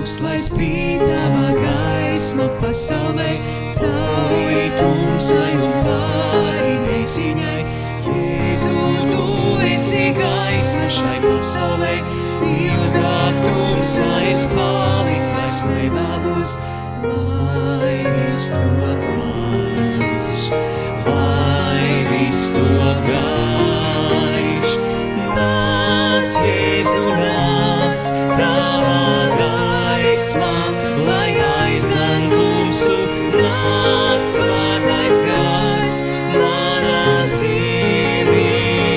kungs, lai spīd tava gaisma pasaulē, cauri tumsai un pāri neziņai. Jēzu, tu esi gaisma šai pasaulē, ilgāk tumsā es palikt vairs nevēlos, lai viss top gaišs, lai viss top gaišs. Nāc, Jēzu, nāc, tava gaisma, lai aizdzen tumsu, nāc, svētais gars, manā sirdī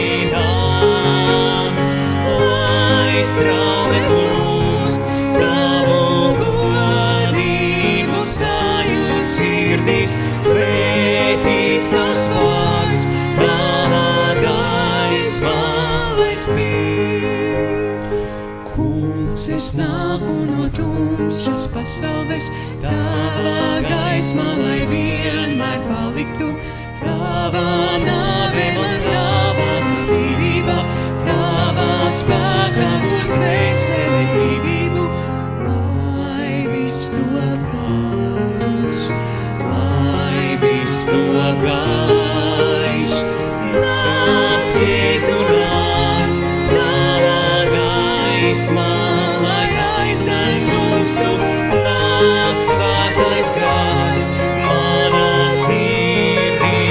nāc, lai straume plūst, tavu godību stājot sirdīs, svētīts tavs vārds, tava gaisma, lai spīd. Kungs, es nāku no tumšas pasaules, tava gaisma, lai vienmēr paliktu, tava nāve man dāvāta dzīvība, tava spēkā gūst dvēseli brīvību, lai viss top gaišs, lai viss top gaišs. Nāc, Jēzu, nāc, tava gaisma, lai aizdzen tumsu, nāc, svētais gars, manā sirdī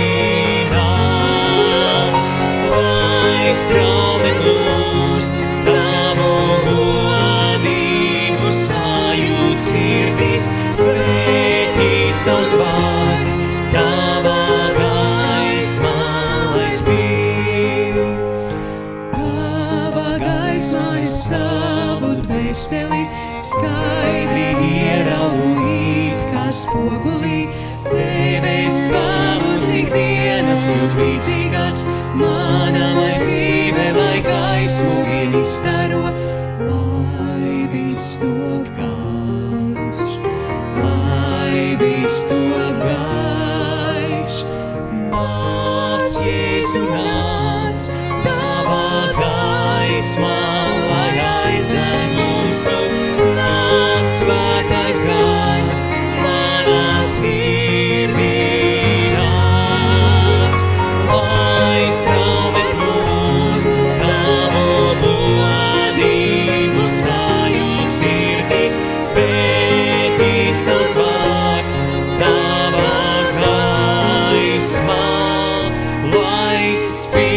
nāc, lai straume plūst, tavu godību sajūt sirdīs, svētīts tavs vārds, tava gaisma, lai spīd. Tava gaisma es savu dvēseli, skaidri ieraugu it kā spogulī, tevis vēlos ikdienas būt līdzīgāks, mana lai dzīve, lai gaismu vien izstaro, lai viss top gaišs, lai viss top gaišs. Nāc, Jēzu, nāc, tava gaisma, lai aizdzen tumsu, nāc, svētais gars, manā sirdī nāc, lai straume plūst, tavu godību sajūt sirdīs, svētīts tavs vārds, tava gaisma, lai spīd.